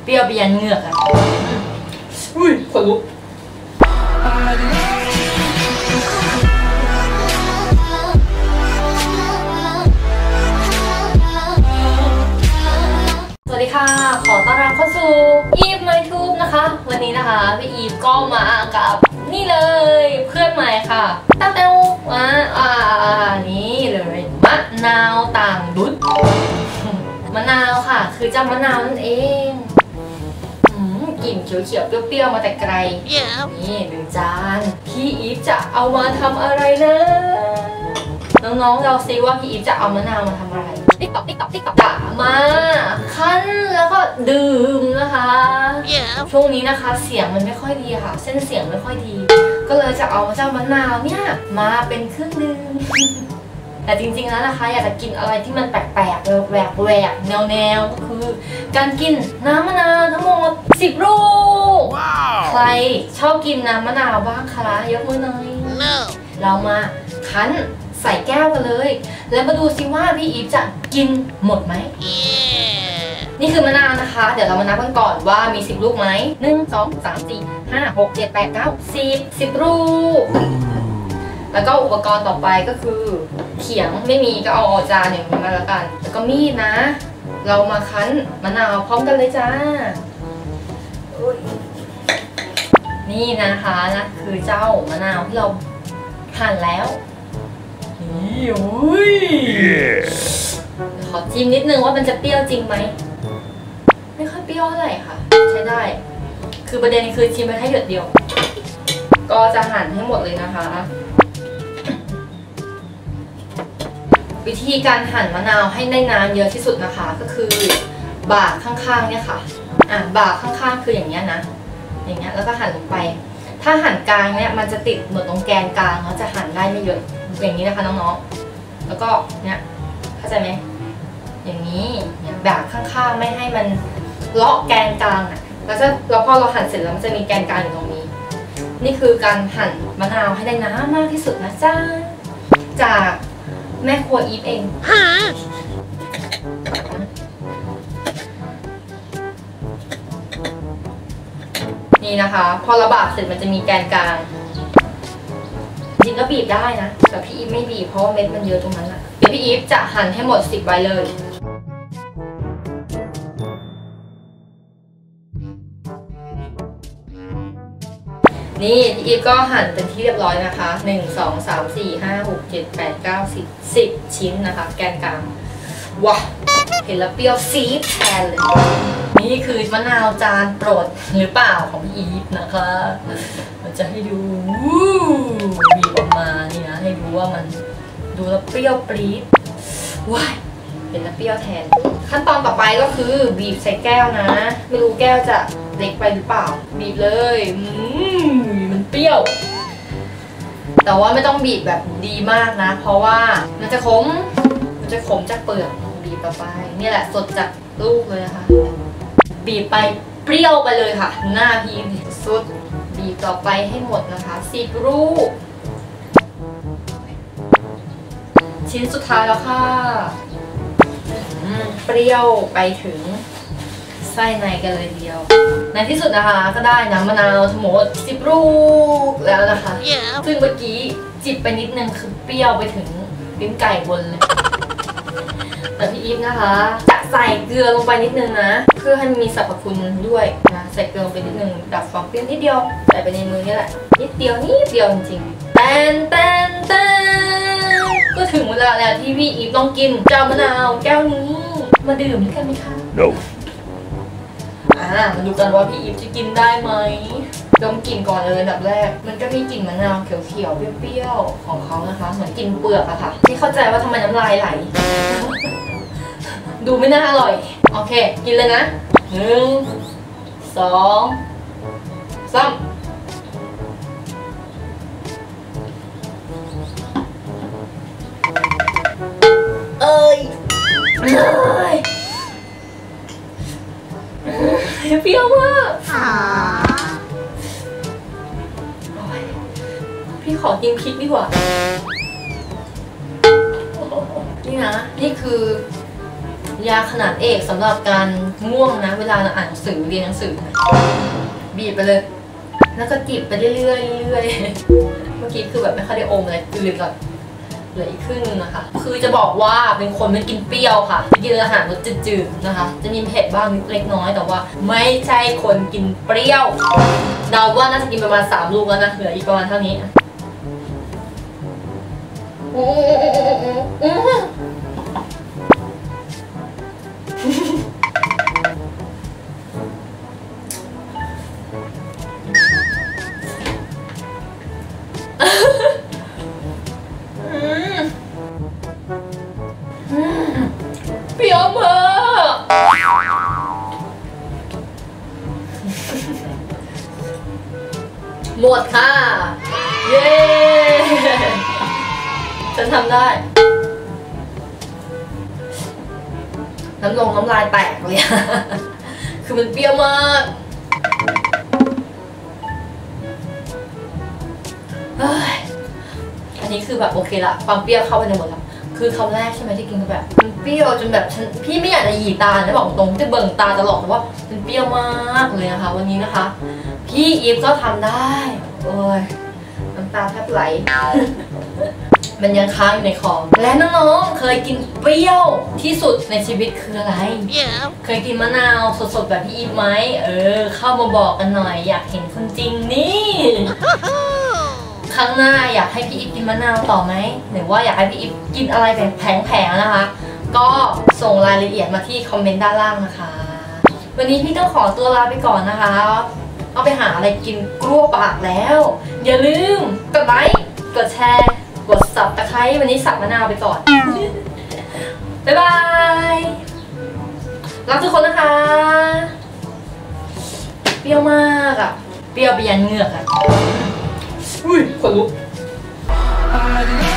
เปรี้ยวไปยันเหงือกอะอุ้ยขนลุกสวัสดีค่ะขอต้อนรับเข้าสู่อีฟไมทูบนะคะวันนี้นะคะพี่อีฟก็มากับนี่เลยเพื่อนใหม่ค่ะตั้งแต่นี่เลยมะนาวต่างดุดมะนาวค่ะคือเจ้ามะนาวนั่นเองกลิ่นเขียวๆเปรี้ยวๆมาแต่ไกลนี่1 จานพี่อีฟจะเอามาทำอะไรนะน้องๆเราซิว่าพี่อีฟจะเอามะนาวมาทำอะไรติ๊กต๊อกจะมาคั้นแล้วก็ดื่มนะคะช่วงนี้นะคะเสียงมันไม่ค่อยดีค่ะเส้นเสียงไม่ค่อยดีก็เลยจะเอาเจ้ามะนาวเนี่ยมาเป็นเครื่องดื่มแต่จริงๆแล้วนะคะอยากจะกินอะไรที่มันแปลกๆแหวกแนวก็คือการกินน้ำมะนาวทั้งหมด10 ลูกใครชอบกินน้ำมะนาวบ้างคะยกมือหน่อยเรามาคั้นใส่แก้วกันเลยแล้วมาดูซิว่าพี่อีฟจะกินหมดไหมนี่คือมะนาวนะคะเดี๋ยวเรามานับกันก่อนว่ามี10 ลูกไหม1 2 3 4 5 6 7 8 9 10ลูกแล้วก็อุปกรณ์ต่อไปก็คือเขียงไม่มีก็เอาจานอย่างนี้มาแล้วกันแล้วก็มีดนะเรามาคั้นมะนาวพร้อมกันเลยจ้านี่นะคะนะคือเจ้ามะนาวที่เราหั่นแล้วนี่โอ้ยขอจิ้มนิดนึงว่ามันจะเปรี้ยวจริงไหมไม่ค่อยเปรี้ยวเท่าไหร่ค่ะใช้ได้คือประเด็นคือชิมไปแค่หยดเดียวก็จะหั่นให้หมดเลยนะคะวิธีการหั่นมะนาวให้ได้น้ำเยอะที่สุดนะคะก็คือบากข้างๆเนี่ยค่ะบากข้างๆคืออย่างเงี้ยนะอย่างเงี้ยแล้วก็หั่นลงไปถ้าหั่นกลางเนี่ยมันจะติดเหมือนตรงแกนกลางแล้วจะหั่นได้ไม่เยอะอย่างนี้นะคะน้องๆแล้วก็เนี่ยเข้าใจไหมอย่างนี้บากข้างๆไม่ให้มันเลาะแกนกลางแล้วพอเราหั่นเสร็จแล้วมันจะมีแกนกลางอยู่ตรงนี้นี่คือการหั่นมะนาวให้ได้น้ำมากที่สุดนะจ้าจากแม่ครัวอีฟเองนี่นะคะพอระบาดเสร็จมันจะมีแกนกลางจริงก็บีบได้นะแต่พี่อีฟไม่บีบเพราะว่าเม็ดมันเยอะตรงนั้นอะเดี๋ยวพี่อีฟจะหั่นให้หมด10 ใบเลยนี่พี่อีฟก็หั่นเป็นที่เรียบร้อยนะคะ1 2 3 4 5 6 7 8 9 10ชิ้นนะคะแกนกลางว้าเห็นแล้วเปรี้ยวซีดแทนเลยนี่คือมะนาวจานโปรดหรือเปล่าของพี่อีฟนะคะมันจะให้ดูบีบออกมานี่นะให้ดูว่ามันดูแล้วเปรี้ยวปรี๊ดว้ายเห็นแล้วเปรี้ยวแทนขั้นตอนต่อไปก็คือบีบใส่แก้วนะไม่รู้แก้วจะเล็กไปหรือเปล่าบีบเลยมันเปรี้ยวแต่ว่าไม่ต้องบีบแบบดีมากนะเพราะว่ามันจะขมจากเปลือกบีบต่อไปนี่แหละสดจากลูกเลยนะคะบีบไปเปรี้ยวไปเลยค่ะหน้าพี่สุดบีบต่อไปให้หมดนะคะ10 ลูกชิ้นสุดท้ายแล้วค่ะเปรี้ยวไปถึงไส้ในกันเลยเดียวในที่สุดนะคะก็ได้น้ำมะนาวทั้งหมด10 ลูกแล้วนะคะซึ่งเมื่อกี้จิบไปนิดนึงคือเปรี้ยวไปถึงลิ้นไก่บนเลยแต่พี่อีฟนะคะจะใส่เกลือลงไปนิดนึงนะเพื่อให้มีสรรพคุณด้วยนะใส่เกลือลงไปนิดนึงดับความเปรี้ยวนิดเดียวใส่ไปในมือนี่แหละนิดเดียวจริงๆแตนก็ถึงเวลาแล้วที่พี่อีฟต้องกินเจ้ามะนาวแก้วนี้มาดื่มด้วยกันไหมคะ No มาดูกันว่าพี่อีฟจะกินได้ไหมดมกลิ่นก่อนเลยอันดับแรกมันก็มีกลิ่นมะนาวเขียวๆเปรี้ยวๆของเขานะคะเหมือนกินเปลือกอะค่ะที่เข้าใจว่าทำไมน้ำลายไหล ดูไม่น่าอร่อยโอเคกินเลยนะ1 2 3เปรี้ยวมากพี่ขอกินพริกดีกว่านี่นะนี่คือยาขนาดเอกสำหรับการง่วงนะเวลาเราอ่านหนังสือเรียนหนังสือบีบไปเลยแล้วก็จิบไปเรื่อยๆเรื่อยๆเมื่อกี้คือแบบไม่ค่อยได้อมเลยลืมก่อนเหลืออีกครึ่งนึงนะคะคือจะบอกว่าเป็นคนไม่กินเปรี้ยวค่ะกินอาหารรสจืดๆนะคะจะมีเผ็ดบ้างเล็กน้อยแต่ว่าไม่ใช่คนกินเปรี้ยวเดาว่าน่าจะกินประมาณ3 ลูกแล้วนะเหลืออีกประมาณเท่านี้เปรี้ยวมากหมดค่ะเย้ฉันทำได้น้ำลายแตกเลยคือมันเปรี้ยวมากอันนี้คือแบบโอเคละความเปรี้ยวเข้าไปในหมดแล้วคือคำแรกใช่ไหมที่กินแบบมันเปรี้ยวจนแบบพี่ไม่อยากจะหยีตานะบอกตรงจะเบิ่งตาตลอดเพราะว่ามันเปรี้ยวมากเลยนะคะวันนี้นะคะพี่อีฟก็ทำได้โอ้ยน้ำตาแทบไหลมันยังค้างอยู่ในคอและน้องๆเคยกินเปรี้ยวที่สุดในชีวิตคืออะไร เคยกินมะนาวสดๆแบบพี่อีฟไหมเข้ามาบอกกันหน่อยอยากเห็นคนจริงนี่ครั้งหน้าอยากให้พี่อีฟกินมะนาวต่อไหมหรือว่าอยากให้พี่อีฟกินอะไรแบบแผงๆนะคะก็ส่งรายละเอียดมาที่คอมเมนต์ด้านล่างนะคะวันนี้พี่ต้องขอตัวลาไปก่อนนะคะเอาไปหาอะไรกินกลัวปากแล้วอย่าลืมกดไลค์กดแชร์กดสับตะไคร้วันนี้สับมะนาวไปก่อนบ๊ายบายรักทุกคนนะคะเปรี้ยวมากอ่ะเปรี้ยวไปยันเหงือกอ่ะอุ้ยขนลุก